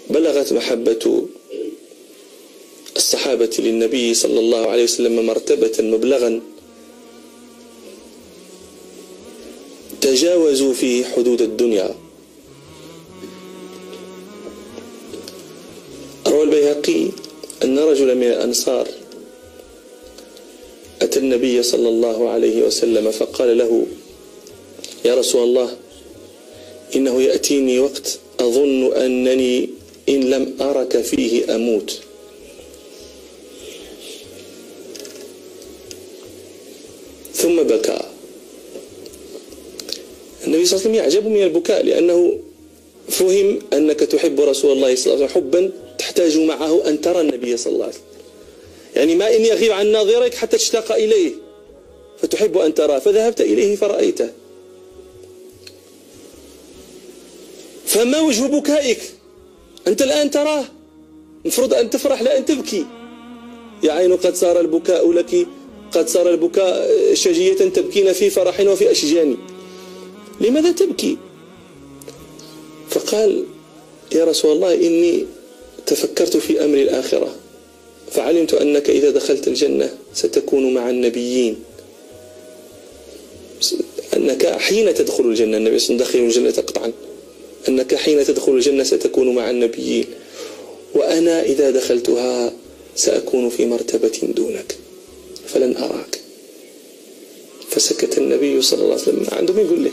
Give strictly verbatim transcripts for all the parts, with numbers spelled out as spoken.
بلغت محبة الصحابة للنبي صلى الله عليه وسلم مرتبة مبلغا تجاوزوا في حدود الدنيا. روى البيهقي أن رجلا من الأنصار أتى النبي صلى الله عليه وسلم فقال له: يا رسول الله، إنه يأتيني وقت أظن أنني إن لم أرك فيه أموت. ثم بكى. النبي صلى الله عليه وسلم يعجب من البكاء، لأنه فهم أنك تحب رسول الله صلى الله عليه وسلم حبا تحتاج معه أن ترى النبي صلى الله عليه وسلم، يعني ما إن يغيب عن ناظرك حتى تشتاق إليه فتحب أن تراه، فذهبت إليه فرأيته. فما وجه بكائك؟ أنت الآن تراه، المفروض أن تفرح لا أن تبكي. يا عين قد صار البكاء لك، قد صار البكاء شجية تبكين في فرح وفي أشجان، لماذا تبكي؟ فقال: يا رسول الله، إني تفكرت في أمر الآخرة، فعلمت أنك إذا دخلت الجنة ستكون مع النبيين، أنك حين تدخل الجنة، النبي صلى الله عليه وسلم دخل الجنة قطعا، أنك حين تدخل الجنة ستكون مع النبيين، وأنا إذا دخلتها سأكون في مرتبة دونك فلن أراك. فسكت النبي صلى الله عليه وسلم، عندهم يقول له.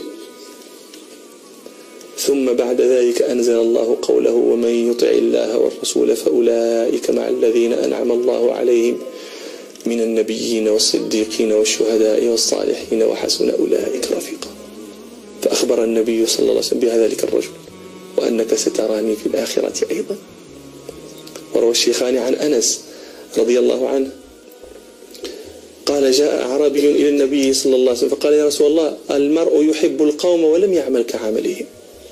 ثم بعد ذلك أنزل الله قوله: ومن يطع الله والرسول فأولئك مع الذين أنعم الله عليهم من النبيين والصديقين والشهداء والصالحين وحسن أولئك رفيقا. فأخبر النبي صلى الله عليه وسلم بذلك الرجل: وأنك ستراني في الآخرة أيضا. وروى الشيخان عن أنس رضي الله عنه قال: جاء أعرابي إلى النبي صلى الله عليه وسلم فقال: يا رسول الله، المرء يحب القوم ولم يعمل كعملهم.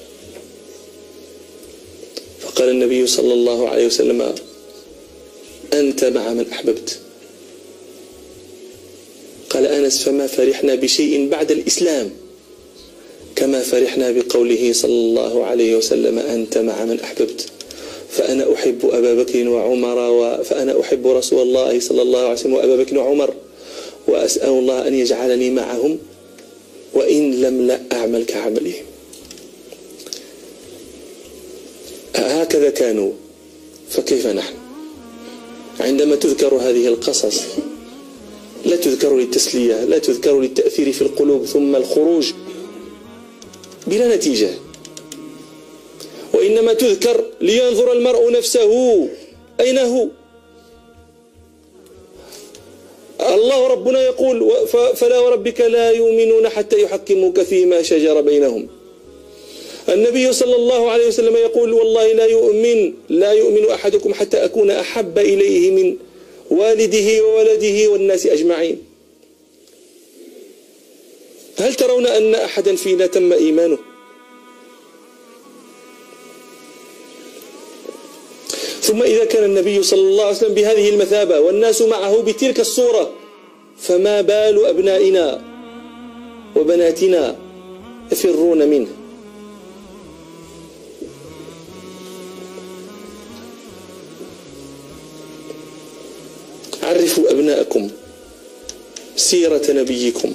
فقال النبي صلى الله عليه وسلم: أنت مع من أحببت. قال أنس: فما فرحنا بشيء بعد الإسلام كما فرحنا بقوله صلى الله عليه وسلم: أنت مع من أحببت. فأنا أحب أبا بكر وعمر، فأنا أحب رسول الله صلى الله عليه وسلم وأبا بكر وعمر، وأسأل الله أن يجعلني معهم وإن لم لا أعمل كعملهم. هكذا كانوا، فكيف نحن؟ عندما تذكر هذه القصص لا تذكر للتسلية، لا تذكر للتأثير في القلوب ثم الخروج بلا نتيجة، وإنما تذكر لينظر المرء نفسه أين هو. الله ربنا يقول: فلا وربك لا يؤمنون حتى يحكموك فيما شجر بينهم. النبي صلى الله عليه وسلم يقول: والله لا يؤمن لا يؤمن أحدكم حتى أكون أحب إليه من والده وولده والناس أجمعين. هل ترون أن أحدا فينا تم إيمانه؟ ثم إذا كان النبي صلى الله عليه وسلم بهذه المثابة والناس معه بتلك الصورة، فما بال أبنائنا وبناتنا يفرون منه؟ عرفوا أبناءكم سيرة نبيكم.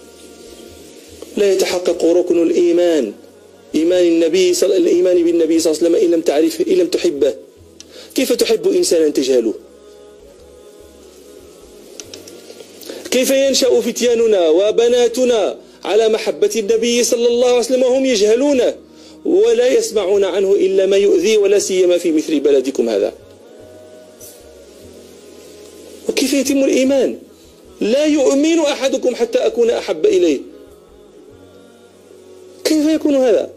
لا يتحقق ركن الإيمان، إيمان النبي صل... الإيمان بالنبي صلى الله عليه وسلم إن لم تعرفه، إن لم تحبه. كيف تحب إنسانا تجهله؟ كيف ينشأ فتياننا وبناتنا على محبة النبي صلى الله عليه وسلم وهم يجهلونه ولا يسمعون عنه إلا ما يؤذي، ولا سيما في مثل بلدكم هذا؟ وكيف يتم الإيمان؟ لا يؤمن أحدكم حتى أكون أحب إليه. كيف يكون هذا؟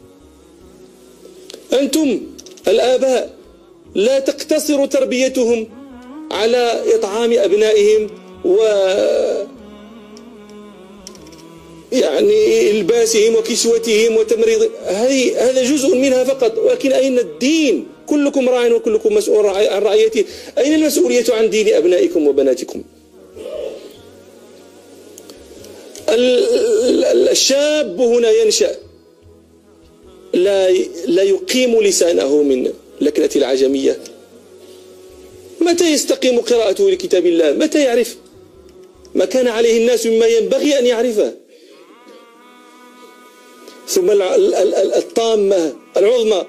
أنتم الآباء لا تقتصر تربيتهم على إطعام أبنائهم و يعني إلباسهم وكسوتهم وتمريض، هذا جزء منها فقط، ولكن أين الدين؟ كلكم راع وكلكم مسؤول عن رعيته. أين المسؤولية عن دين أبنائكم وبناتكم؟ الشاب هنا ينشأ لا لا يقيم لسانه من لكنة العجمية؟ متى يستقيم قراءته لكتاب الله؟ متى يعرف ما كان عليه الناس مما ينبغي أن يعرفه؟ ثم الطامة العظمى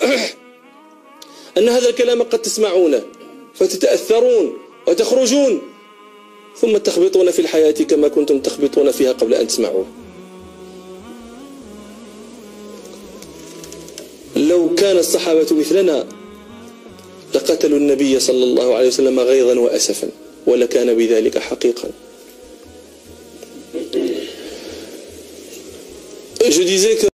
أن هذا الكلام قد تسمعونه فتتأثرون وتخرجون ثم تخبطون في الحياة كما كنتم تخبطون فيها قبل أن تسمعوه. لو كان الصحابة مثلنا لقتلوا النبي صلى الله عليه وسلم غيظا وأسفا ولكان بذلك حقيقا. Je disais que